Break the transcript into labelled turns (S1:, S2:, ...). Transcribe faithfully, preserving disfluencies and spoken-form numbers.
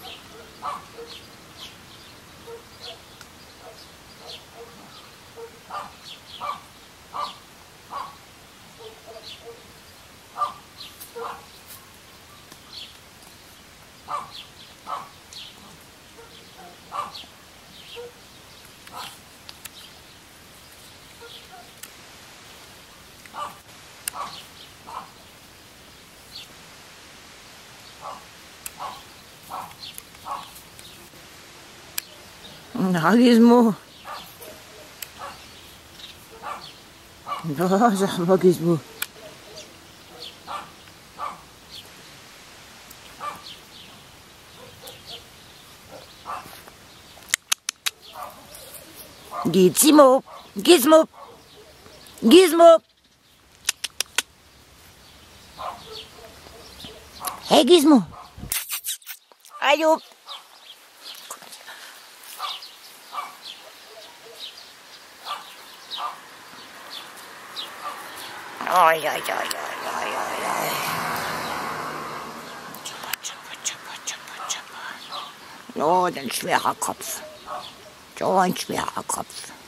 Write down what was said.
S1: Na, Gizmo. Na, sag mal, Gizmo. Gizmo, Gizmo, Gizmo. Hey, Gizmo. Ayo. Oi, oi, oi, oi, oi, oi, oi. Chopper, chopper, chopper, chopper, chopper. Oh, ein schwerer Kopf. So ein schwerer Kopf.